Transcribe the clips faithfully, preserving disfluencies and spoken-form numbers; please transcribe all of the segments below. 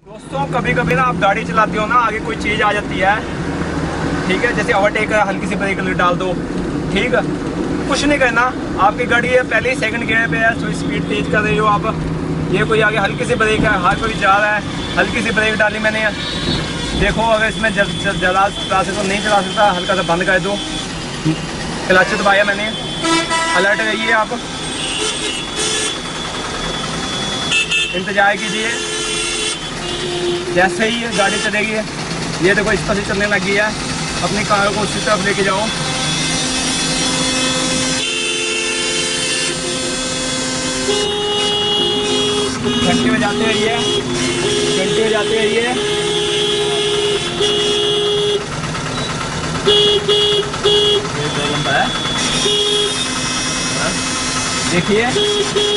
दोस्तों कभी कभी ना आप गाड़ी चलाते हो ना, आगे कोई चीज़ आ जाती है, ठीक है, जैसे ओवरटेक है, हल्की सी ब्रेक डाल दो, ठीक है, कुछ नहीं करना। आपकी गाड़ी है पहले ही सेकंड गियर पे है, तो स्पीड तेज कर रही हो आप, ये कोई आगे हल्की सी ब्रेक है, हाथ कोई जा रहा है, हल्की सी ब्रेक डाली मैंने, देखो अगर इसमें ज़्यादा चला से तो नहीं चला सकता, हल्का सा बंद कर दो, क्लच दबाया मैंने, अलर्ट रहिए आप, इंतजार कीजिए, जैसे ही गाड़ी चलेगी, ये देखो इस पर से चलने लगी है, अपनी कार को उसी तरफ लेके जाओ, घंटे में जाते रहिए, घंटे में जाते रहिए, ये दो लंबा है, देखिए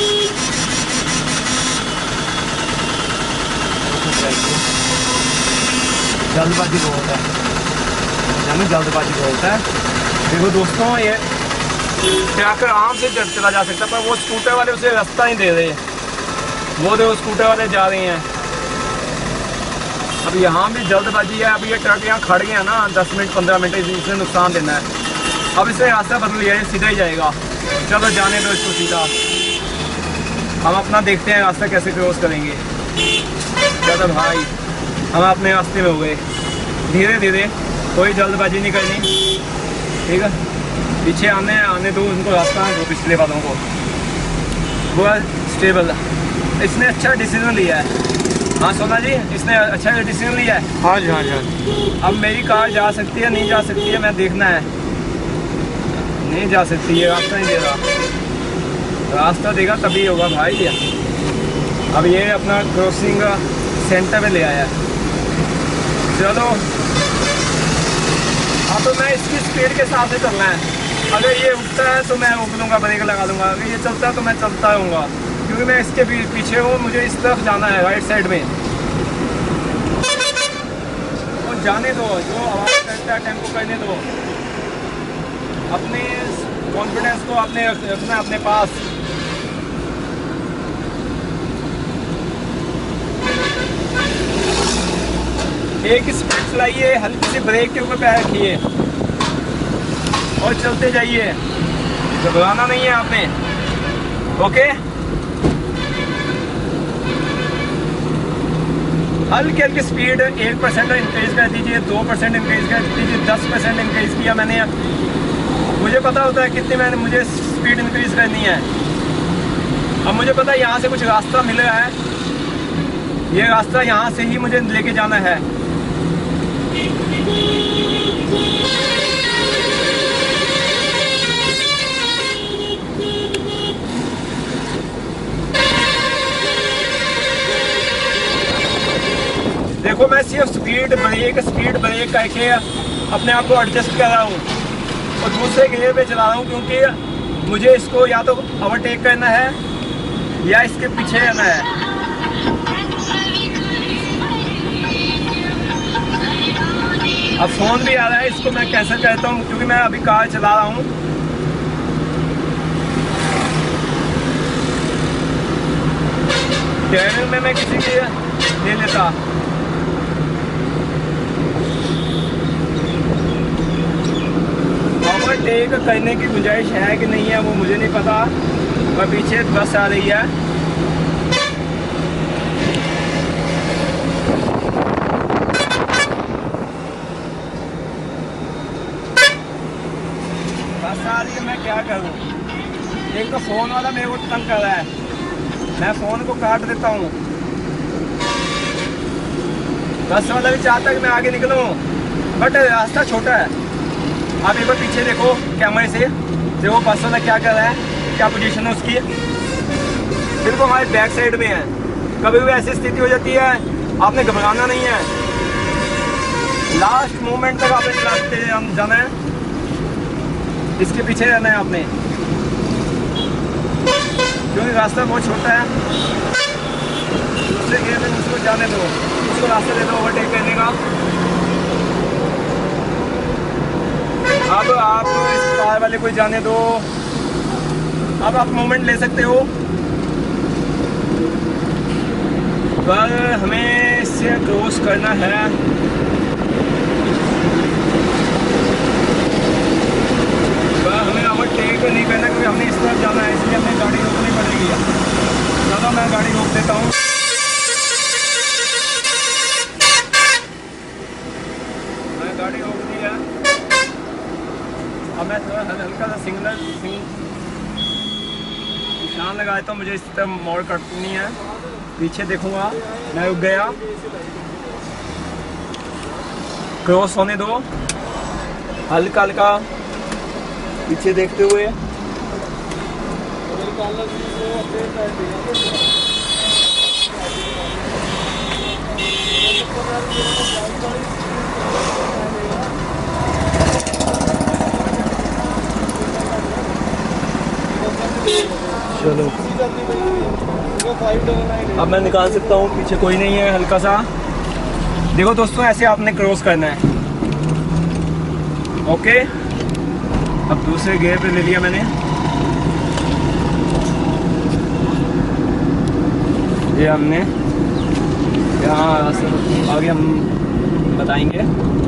जल्दबाजी बहुत है, यानी जल्दबाजी बहुत है। देखो दोस्तों, ये ट्रैक्टर आराम से चला जा सकता है, पर वो स्कूटर वाले उसे रास्ता नहीं दे रहे, वो देखो स्कूटर वाले जा रहे हैं। अब यहाँ भी जल्दबाजी है, अब ये ट्रक यहाँ खड़ गया ना, दस मिनट पंद्रह मिनट इसने नुकसान देना है। अब इसने रास्ता बदल लिया है, सीधा ही जाएगा, चलो जाने दो इसको सीधा, हम अपना देखते हैं रास्ता कैसे क्रॉस करेंगे। चलो भाई, हम अपने रास्ते में हो गए, धीरे धीरे, कोई जल्दबाजी नहीं करनी, ठीक है, पीछे आने आने दो उनको रास्ता, दो पिछले वालों को, वो स्टेबल, इसने अच्छा डिसीजन लिया है। हाँ सोना जी, इसने अच्छा डिसीजन लिया है। हाँ जी हाँ जी हाँ। अब मेरी कार जा सकती है नहीं जा सकती है, मैं देखना है, नहीं जा सकती है, रास्ता नहीं दे रहा, रास्ता देगा तभी होगा भाई। अब ये अपना क्रॉसिंग सेंटर में ले आया है, चलो हाँ, तो मैं इसकी स्पीड के हिसाब से चलना है, अगर ये उठता है तो मैं रोक लूँगा, ब्रेक लगा लूँगा, अगर ये चलता है तो मैं चलता रहूँगा, क्योंकि मैं इसके पीछे हूँ, मुझे इस तरफ जाना है, राइट साइड में। और जाने दो, जो आवाज़ करता है टेम्पो करने दो, अपने कॉन्फिडेंस को अपने रखना अपने पास। एक स्पीड चलाइए, हल्की सी ब्रेक के ऊपर पैर रखिए और चलते जाइए, घबराना नहीं है आपने, ओके। हल्की हल्की स्पीड एक परसेंट इंक्रीज कर दीजिए, दो परसेंट इंक्रीज कर दीजिए, दस परसेंट इंक्रीज किया मैंने, मुझे पता होता है कितनी मैंने मुझे स्पीड इंक्रीज करनी है। अब मुझे पता है यहाँ से कुछ रास्ता मिल रहा है, ये रास्ता यहाँ से ही मुझे लेके जाना है। देखो मैं सिर्फ स्पीड ब्रेक स्पीड ब्रेक करके अपने आप को एडजस्ट कर रहा हूँ और दूसरे गियर पे चला रहा हूँ, क्योंकि मुझे इसको या तो ओवरटेक करना है या इसके पीछे रहना है। अब फोन भी आ रहा है, इसको मैं कैंसिल करता हूँ, क्योंकि मैं अभी कार चला रहा हूँ। ड्राइविंग में मैं किसी की ले लेता, ओवरटेक करने की गुंजाइश है कि नहीं है वो मुझे नहीं पता, और पीछे बस आ रही है, बस आ रही है, मैं क्या करूं। एक तो फोन वाला मेरे को तंग कर रहा है, मैं फोन को काट देता हूं, बस वाला भी चाहता है कि मैं आगे निकलूं, बट रास्ता छोटा है। आप एक बार पीछे देखो कैमरे से, देखो बस वाला क्या कर रहा है, क्या पोजीशन है उसकी, बिल्कुल हमारे बैक साइड में है। कभी भी ऐसी स्थिति हो जाती है, आपने घबराना नहीं है, लास्ट मोमेंट तक आपने चलाते जाना है, इसके पीछे रहना है आपने, क्योंकि रास्ता बहुत छोटा है। दूसरे गियर में उसको जाने दो, उसको रास्ता दे दो ओवरटेक करने का। अब आप इस कार वाले को जाने दो, अब आप मोमेंट ले सकते हो, पर हमें इससे क्रॉस करना है। हमें ओवरटेक नहीं करना क्योंकि हमने इस तरफ जाना है, इसलिए हमें गाड़ी रोकनी पड़ेगी। चलो मैं गाड़ी रोक देता हूँ। मैं गाड़ी रोक दी है। अब मैं थोड़ा हल्का सा सिग्नल निशान लगाया तो मुझे इस तरफ मोड़ कटनी है। पीछे देखूंगा, मैं रुक गया। क्रॉस होने दो, हल्का हल्का पीछे देखते हुए। चलो अब मैं निकाल सकता हूँ, पीछे कोई नहीं है। हल्का सा देखो दोस्तों, ऐसे आपने क्रॉस करना है। ओके, अब दूसरे गियर पे ले लिया मैंने। ये हमने यहाँ आगे हम बताएंगे।